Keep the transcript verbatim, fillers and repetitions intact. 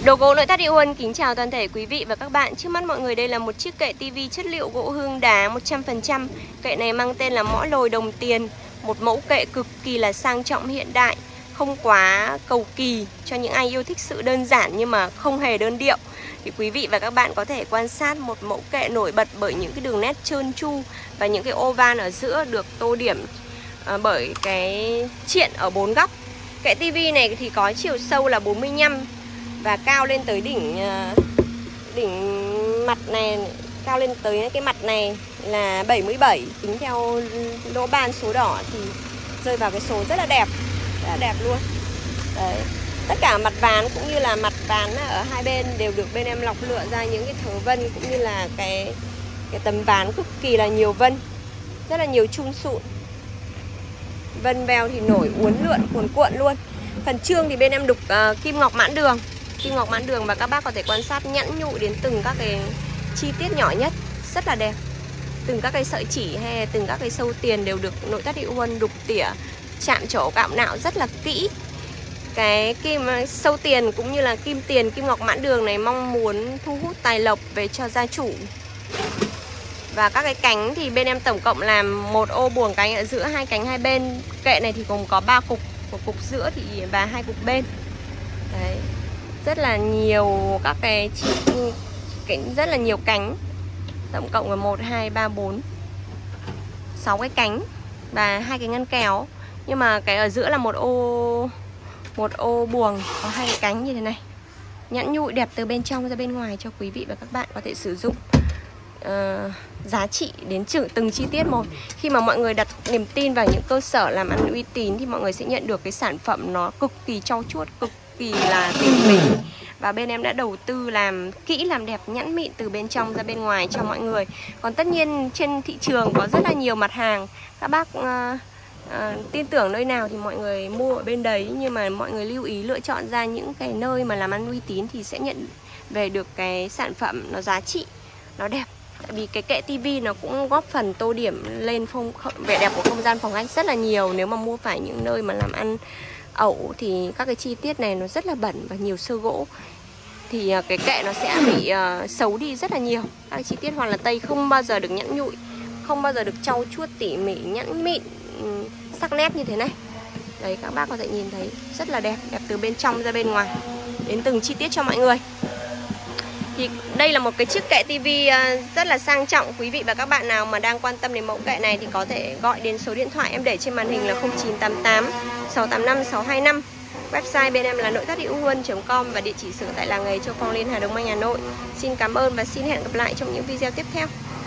Đồ gỗ nội thất Hữu Huân kính chào toàn thể quý vị và các bạn. Trước mắt mọi người đây là một chiếc kệ tivi chất liệu gỗ hương đá một trăm phần trăm. Kệ này mang tên là mõ lồi đồng tiền. Một mẫu kệ cực kỳ là sang trọng hiện đại, không quá cầu kỳ, cho những ai yêu thích sự đơn giản nhưng mà không hề đơn điệu. Thì quý vị và các bạn có thể quan sát một mẫu kệ nổi bật bởi những cái đường nét trơn tru và những cái ô van ở giữa được tô điểm uh, bởi cái triện ở bốn góc. Kệ tivi này thì có chiều sâu là bốn mươi lăm và cao lên tới đỉnh đỉnh mặt này, cao lên tới cái mặt này là bảy mươi bảy. Tính theo lỗ ban số đỏ thì rơi vào cái số rất là đẹp, rất là đẹp luôn. Đấy. Tất cả mặt ván cũng như là mặt ván ở hai bên đều được bên em lọc lựa ra những cái thớ vân, cũng như là cái cái tấm ván cực kỳ là nhiều vân, rất là nhiều chun sụn. Vân veo thì nổi uốn lượn cuồn cuộn luôn. Phần trương thì bên em đục uh, kim ngọc mãn đường. Kim ngọc mãn đường và các bác có thể quan sát nhẵn nhụi đến từng các cái chi tiết nhỏ nhất, rất là đẹp. Từng các cái sợi chỉ hay từng các cái sâu tiền đều được nội thất Hữu Huân đục tỉa, chạm trổ cạo nạo rất là kỹ. Cái kim sâu tiền cũng như là kim tiền, kim ngọc mãn đường này mong muốn thu hút tài lộc về cho gia chủ. Và các cái cánh thì bên em tổng cộng làm một ô buồng cánh ở giữa hai cánh hai bên. Kệ này thì gồm có ba cục, một cục giữa thì và hai cục bên. Đấy. Rất là nhiều các cái chỉ, rất là nhiều cánh. Tổng cộng là một, hai, ba, bốn, sáu cái cánh và hai cái ngăn kéo. Nhưng mà cái ở giữa là một ô một ô buồng có hai cái cánh như thế này. Nhẵn nhụi đẹp từ bên trong ra bên ngoài cho quý vị và các bạn có thể sử dụng. Uh, giá trị đến chữ từng chi tiết một. Khi mà mọi người đặt niềm tin vào những cơ sở làm ăn uy tín thì mọi người sẽ nhận được cái sản phẩm nó cực kỳ trau chuốt, cực kỳ là tỉ mỉ. Và bên em đã đầu tư làm kỹ, làm đẹp, nhẵn mịn từ bên trong ra bên ngoài cho mọi người. Còn tất nhiên trên thị trường có rất là nhiều mặt hàng. Các bác uh, uh, tin tưởng nơi nào thì mọi người mua ở bên đấy. Nhưng mà mọi người lưu ý lựa chọn ra những cái nơi mà làm ăn uy tín thì sẽ nhận về được cái sản phẩm nó giá trị, nó đẹp. Tại vì cái kệ tivi nó cũng góp phần tô điểm lên phong vẻ đẹp của không gian phòng khách rất là nhiều. Nếu mà mua phải những nơi mà làm ăn ẩu thì các cái chi tiết này nó rất là bẩn và nhiều sơ gỗ, thì cái kệ nó sẽ bị uh, xấu đi rất là nhiều. Các cái chi tiết hoặc là tây không bao giờ được nhẵn nhụi, không bao giờ được trau chuốt tỉ mỉ, nhẵn mịn, um, sắc nét như thế này. Đấy, các bác có thể nhìn thấy rất là đẹp, đẹp từ bên trong ra bên ngoài, đến từng chi tiết cho mọi người. Thì đây là một cái chiếc kệ tivi rất là sang trọng. Quý vị và các bạn nào mà đang quan tâm đến mẫu kệ này thì có thể gọi đến số điện thoại em để trên màn hình là không chín tám tám sáu tám năm sáu hai năm. Website bên em là nội thất hữu huân chấm com và địa chỉ sở tại làng nghề Châu Phong Liên, Hà Đông Anh, Hà Nội. Xin cảm ơn và xin hẹn gặp lại trong những video tiếp theo.